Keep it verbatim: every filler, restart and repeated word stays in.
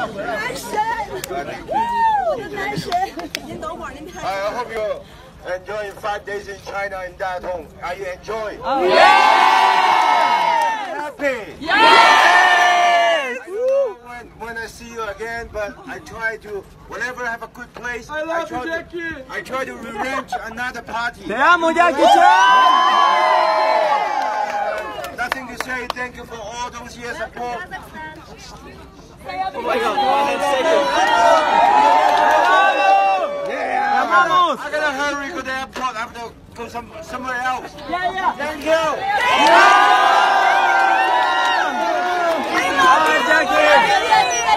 男神，我的男神，您等会儿，您开始。 I hope you enjoy five days in China in Datong. Are you enjoying? Oh, yes! Happy? Yes! I don't know when, when I see you again, but I try to, whenever I have a good place, I love I try you, to, Jackie. I try to arrange another party. Te amo, Jackie Chan! Nothing to say. Thank you for all those years support. Oh my God, go ahead, say it. Yeah, Vamos! I gotta hurry to the airport. I have to go some, somewhere else. Yeah, yeah. Thank you. Bye, Jackie!